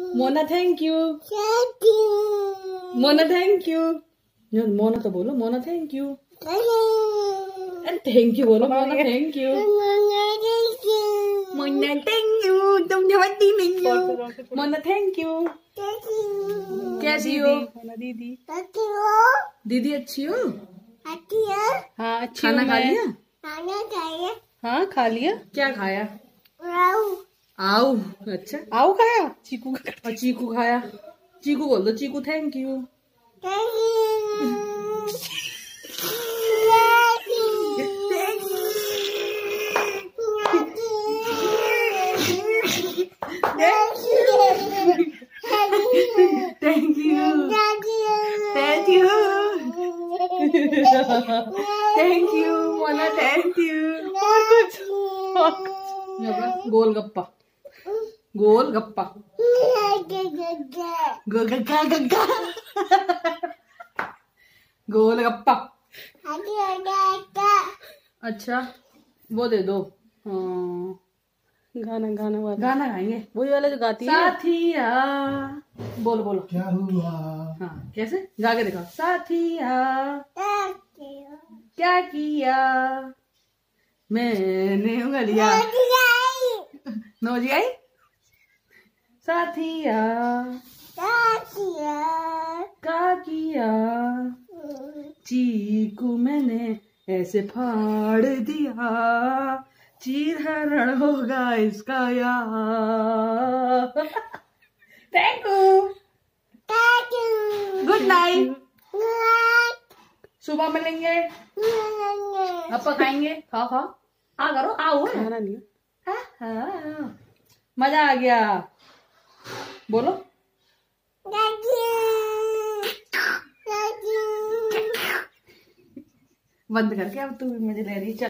Mona thank you. Mona thank you. Mona तो बोलो, Mona thank you. Thank you बोलो, Mona thank you. Mona thank you, तुम जवानी नहीं हो। Mona thank you. कैसी हो दीदी? दीदी अच्छी हो? हाँ अच्छी। खाना खा लिया? हाँ खा लिया। क्या खाया? आओ। अच्छा आओ खाया? चीकू और चीकू खाया। चीकू बोल दो, Cheeku thank you. Thank you. Thank you. Thank you Mona, thank you. और कुछ? गोलगप्पा, गोलगप्पा, गोलगप्पा, गोलगप्पा। अच्छा वो दे दो। गाना गाना वाला गाना गाएंगे, वही वाला जो गाती है। साथिया बोलो बोलो। क्या हुआ? हाँ कैसे गा के दिखाओ। साथिया क्या किया मैंने उंगलियां। नौजी आई। साथिया क्या किया चीकू मैंने ऐसे फाड़ दिया, चीरहरण होगा इसका यार। Thank you. Good night. सुबह मिलेंगे। अब खाएंगे। खाओ खाओ। हाँ करो। आओ खाना नहीं। हाँ मजा आ गया। बोलो बंद करके। अब तू भी मुझे ले रही।